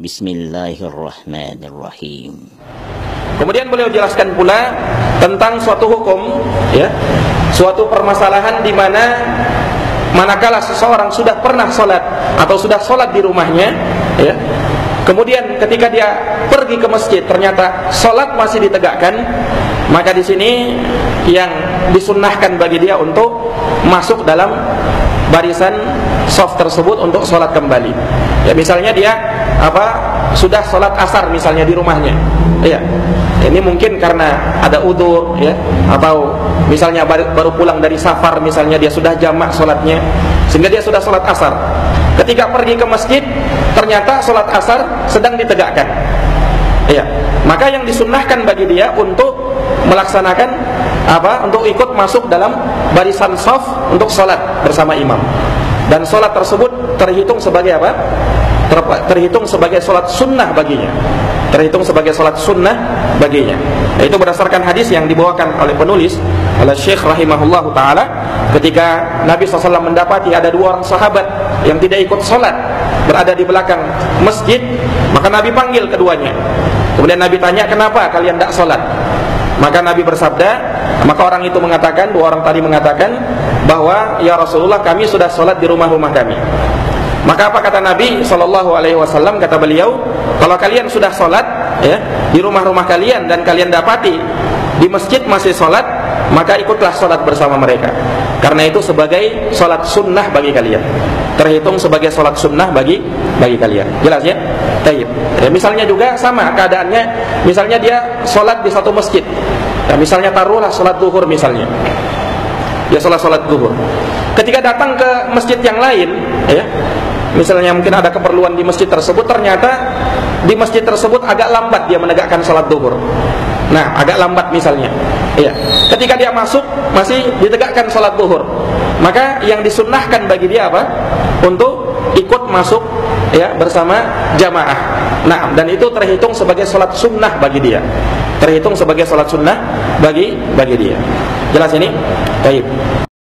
Bismillahirrahmanirrahim. Kemudian beliau jelaskan pula tentang suatu hukum, ya, suatu permasalahan di mana manakala seseorang sudah pernah sholat atau sudah sholat di rumahnya, ya, kemudian ketika dia pergi ke masjid ternyata sholat masih ditegakkan, maka di sini yang disunnahkan bagi dia untuk masuk dalam barisan shaf tersebut untuk sholat kembali. Ya, misalnya dia sudah sholat asar misalnya di rumahnya, ya, ini mungkin karena ada udzur, ya, atau misalnya baru pulang dari safar, misalnya dia sudah jamak sholatnya sehingga dia sudah sholat asar. Ketika pergi ke masjid ternyata sholat asar sedang ditegakkan, ya, maka yang disunnahkan bagi dia untuk melaksanakan untuk ikut masuk dalam barisan shaf untuk sholat bersama imam, dan sholat tersebut terhitung sebagai terhitung sebagai sholat sunnah baginya, terhitung sebagai sholat sunnah baginya. Itu berdasarkan hadis yang dibawakan oleh penulis, oleh Syekh rahimahullah ta'ala, ketika Nabi SAW mendapati ada dua orang sahabat yang tidak ikut sholat berada di belakang masjid, maka Nabi panggil keduanya. Kemudian Nabi tanya, kenapa kalian tidak sholat? Maka Nabi bersabda, maka orang itu mengatakan, dua orang tadi mengatakan bahwa, ya Rasulullah, kami sudah sholat di rumah-rumah kami. Maka apa kata Nabi SAW? Kata beliau, kalau kalian sudah sholat, ya, di rumah-rumah kalian dan kalian dapati di masjid masih sholat, maka ikutlah sholat bersama mereka, karena itu sebagai sholat sunnah bagi kalian, terhitung sebagai sholat sunnah bagi kalian. Jelas ya? Taib. Ya, misalnya juga sama keadaannya, misalnya dia sholat di satu masjid, ya, misalnya taruhlah sholat zuhur misalnya, dia sholat zuhur. Ketika datang ke masjid yang lain, ya, misalnya mungkin ada keperluan di masjid tersebut, ternyata di masjid tersebut agak lambat dia menegakkan sholat zuhur. Nah, agak lambat misalnya, ya. Ketika dia masuk masih ditegakkan sholat zuhur, maka yang disunnahkan bagi dia untuk ikut masuk, ya, bersama jamaah. Nah, dan itu terhitung sebagai sholat sunnah bagi dia, terhitung sebagai sholat sunnah bagi dia. Jelas ini? Baik.